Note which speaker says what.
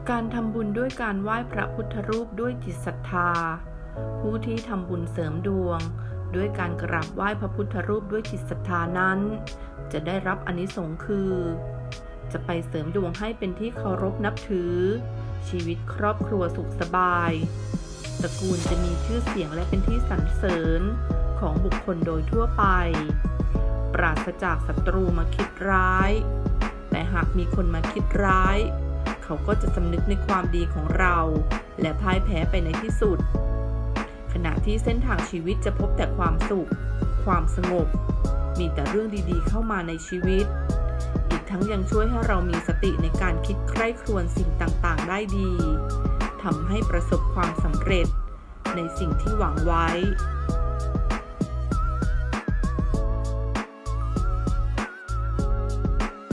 Speaker 1: การทำบุญด้วยการไหว้พระพุทธรูปด้วยจิตศรัทธาผู้ที่ทำบุญเสริมดวงด้วยการกราบไหว้พระพุทธรูปด้วยจิตศรัทธานั้นจะได้รับอานิสงส์คือจะไปเสริมดวงให้เป็นที่เคารพนับถือชีวิตครอบครัวสุขสบายตระกูลจะมีชื่อเสียงและเป็นที่สรรเสริญของบุคคลโดยทั่วไปปราศจากศัตรูมาคิดร้ายแต่หากมีคนมาคิดร้ายเขาก็จะสำนึกในความดีของเราและพ่ายแพ้ไปในที่สุดขณะที่เส้นทางชีวิตจะพบแต่ความสุขความสงบมีแต่เรื่องดีๆเข้ามาในชีวิตอีกทั้งยังช่วยให้เรามีสติในการคิดใคร่ครวญสิ่งต่างๆได้ดีทำให้ประสบความสำเร็จในสิ่งที่หวังไว้